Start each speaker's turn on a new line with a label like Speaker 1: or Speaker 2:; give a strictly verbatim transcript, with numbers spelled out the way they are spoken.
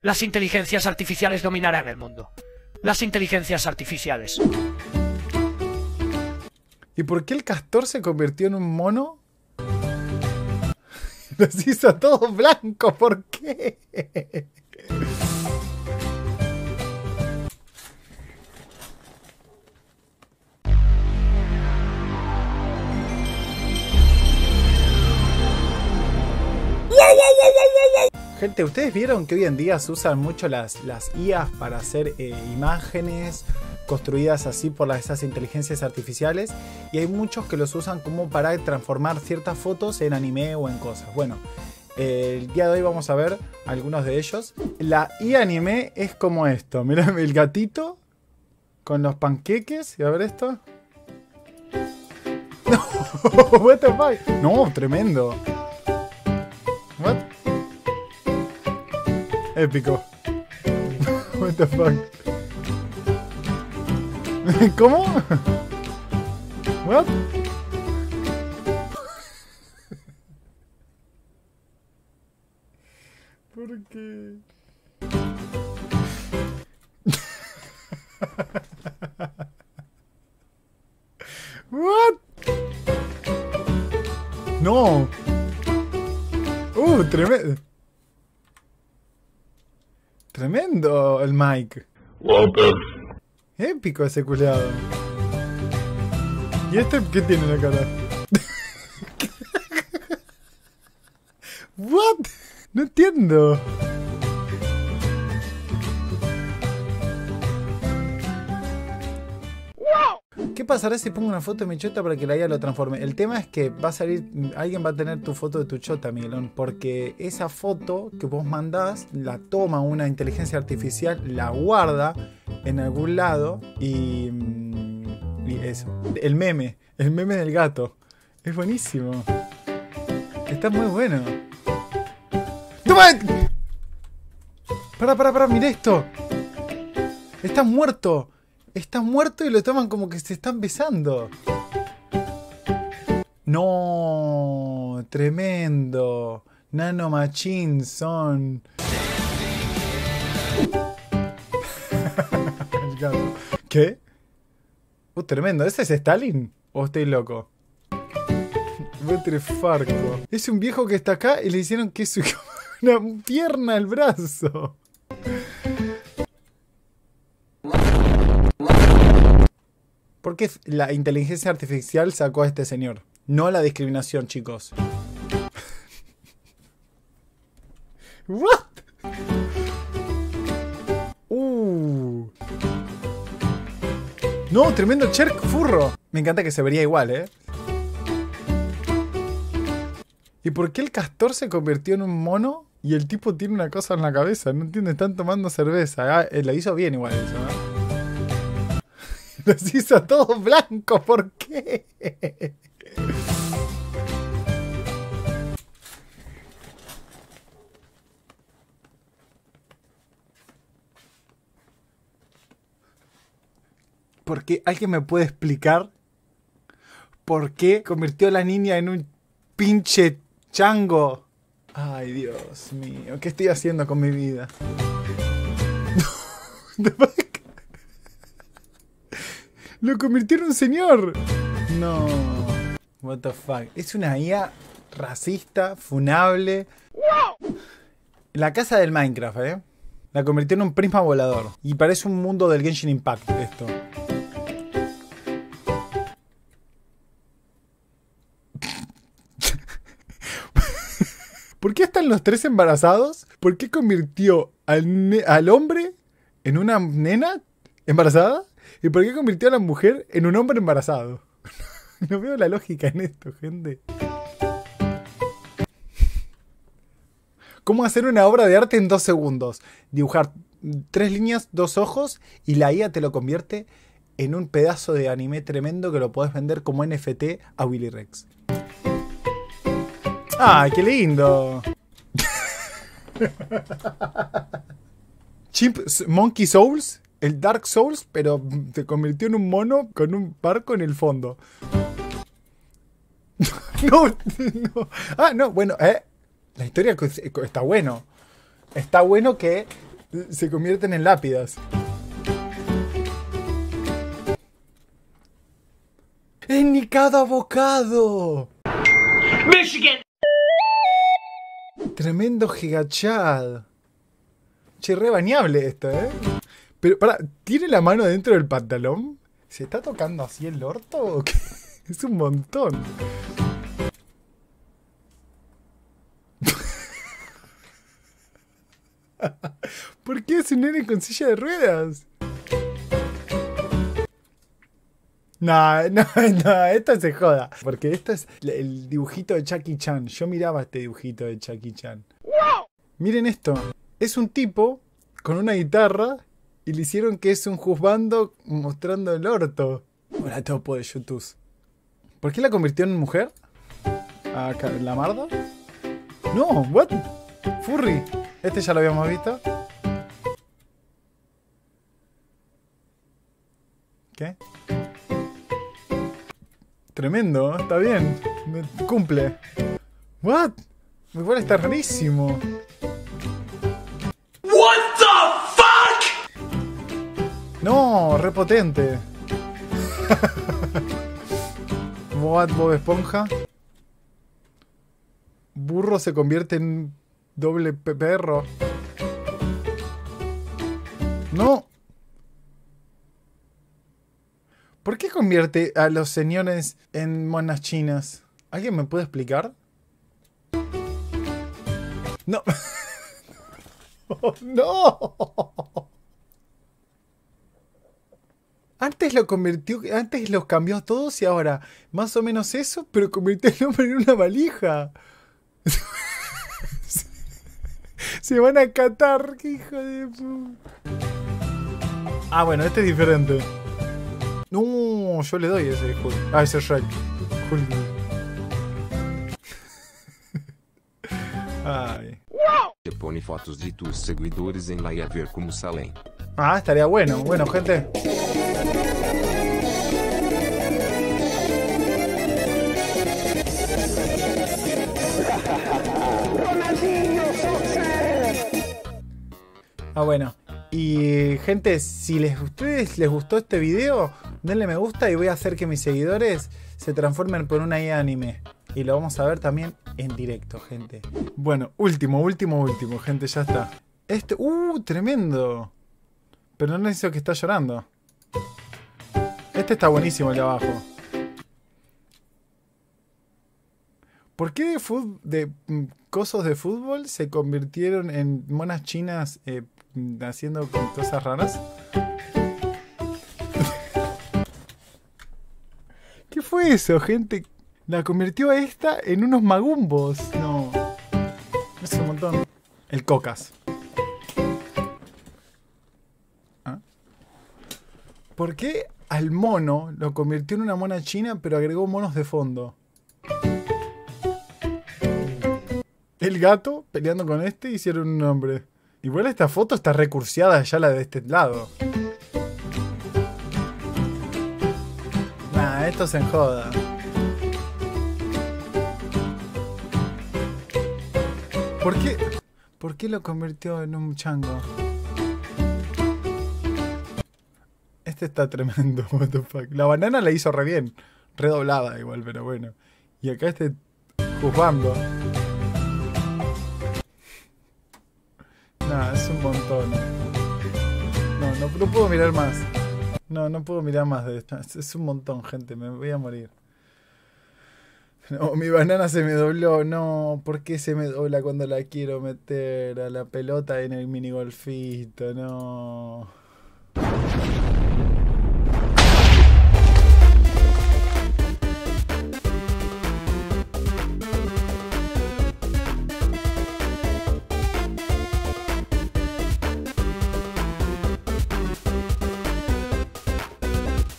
Speaker 1: Las inteligencias artificiales dominarán el mundo. Las inteligencias artificiales.
Speaker 2: ¿Y por qué el castor se convirtió en un mono? Los hizo todos blancos, ¿por qué? Gente, ¿ustedes vieron que hoy en día se usan mucho las, las I As para hacer eh, imágenes construidas así por las, esas inteligencias artificiales? Y hay muchos que los usan como para transformar ciertas fotos en anime o en cosas. Bueno, eh, el día de hoy vamos a ver algunos de ellos. La I A anime es como esto. Mirá el gatito con los panqueques. Y a ver esto. No, what the fuck? No, tremendo. What? Épico. What the fuck? ¿Cómo? What? ¿Por qué? What? No. Uh, tremendo. Tremendo el Mike. Épico ese culiado. ¿Y este qué tiene en la cara? What? No entiendo. ¿Qué pasará si pongo una foto de mi chota para que la I A lo transforme? El tema es que va a salir, alguien va a tener tu foto de tu chota, Miguelón, porque esa foto que vos mandás la toma una inteligencia artificial, la guarda en algún lado y, y eso. El meme, el meme del gato. Es buenísimo. Está muy bueno. ¡Toma! Pará, pará, pará, mira esto. Está muerto. Está muerto y lo toman como que se están besando. No, tremendo. Nano machines son. ¿Qué? Uh, tremendo. ¿Ese es Stalin? ¿O estoy loco? Farco. Es un viejo que está acá y le hicieron que es una pierna al brazo. ¿Por qué la inteligencia artificial sacó a este señor? No la discriminación, chicos. ¿What? Uh. No, tremendo Cherk furro. Me encanta que se vería igual, ¿eh? ¿Y por qué el castor se convirtió en un mono? Y el tipo tiene una cosa en la cabeza. No entiendo, están tomando cerveza. Ah, lo hizo bien igual eso, ¿no? Los hizo todos blancos, ¿por qué? ¿Por qué? ¿Alguien me puede explicar por qué convirtió a la niña en un pinche chango? Ay, Dios mío, ¿qué estoy haciendo con mi vida? ¡Lo convirtió en un señor! No. What the fuck. Es una I A racista, funable. La casa del Minecraft, ¿eh? La convirtió en un prisma volador. Y parece un mundo del Genshin Impact esto. ¿Por qué están los tres embarazados? ¿Por qué convirtió al, al hombre en una nena embarazada? ¿Y por qué convirtió a la mujer en un hombre embarazado? No veo la lógica en esto, gente. ¿Cómo hacer una obra de arte en dos segundos? Dibujar tres líneas, dos ojos y la I A te lo convierte en un pedazo de anime tremendo que lo podés vender como N F T a Willy Rex. ¡Ay, qué lindo! Chimp Monkey Souls, el Dark Souls, pero te convirtió en un mono con un barco en el fondo. No, no. Ah, no, bueno, eh. La historia está bueno. Está bueno que Se convierten en lápidas. ¡Es Nikado Avocado!
Speaker 1: Michigan.
Speaker 2: Tremendo gigachad. Che, re bañable esto, ¿eh? Pero, pará, ¿tiene la mano dentro del pantalón? ¿Se está tocando así el orto o qué? Es un montón. ¿Por qué es un nene con silla de ruedas? No, no, no, esto se joda. Porque esto es el dibujito de Jackie Chan. Yo miraba este dibujito de Jackie Chan. Miren esto. Es un tipo con una guitarra y le hicieron que es un juzgando mostrando el orto. Hola, topo de YouTube. ¿Por qué la convirtió en mujer? ¿A la Marda? No, what? Furry. Este ya lo habíamos visto. ¿Qué? Tremendo, ¿eh? Está bien. Me cumple. What? Igual está rarísimo.
Speaker 1: What the fuck?
Speaker 2: No, repotente. What, Bob Esponja. Burro se convierte en doble perro. No. ¿Por qué convierte a los señores en monas chinas? ¿Alguien me puede explicar? No. Oh, no. Antes lo convirtió, antes los cambió a todos y ahora más o menos eso, pero convirtió el hombre en una valija. Se van a catar, qué hijo de puta. Ah, bueno, este es diferente. No, yo le doy ese Hulk. Ah, ese es Shrek. Hulk. Ai.
Speaker 3: Te pone fotos de tus seguidores en la y a ver cómo salen.
Speaker 2: Ah, estaría bueno. Bueno, gente. Ah, bueno. Y gente, si les, ustedes les gustó este video, denle me gusta y voy a hacer que mis seguidores se transformen por una I A anime. Y lo vamos a ver también en directo, gente. Bueno, último, último, último, gente, ya está. Este, uh, tremendo. Pero no hizo que está llorando. Este está buenísimo, el de abajo. ¿Por qué de, fut de mm, cosos de fútbol se convirtieron en monas chinas eh, haciendo cosas raras? ¿Qué fue eso, gente? La convirtió a esta en unos magumbos. No. Es un montón. El Cocas. ¿Ah? ¿Por qué al mono lo convirtió en una mona china pero agregó monos de fondo? El gato peleando con este hicieron un hombre. Igual esta foto está recursiada ya la de este lado. Nah, esto se enjoda. ¿Por qué? ¿Por qué lo convirtió en un chango? Este está tremendo, what the fuck. La banana la hizo re bien. Redoblada igual, pero bueno. Y acá este juzgando. Nah, es un montón. No, no, no puedo mirar más. No, no puedo mirar más de esto. Es, es un montón, gente. Me voy a morir. No, mi banana se me dobló. No, ¿por qué se me dobla cuando la quiero meter a la pelota en el minigolfito? No.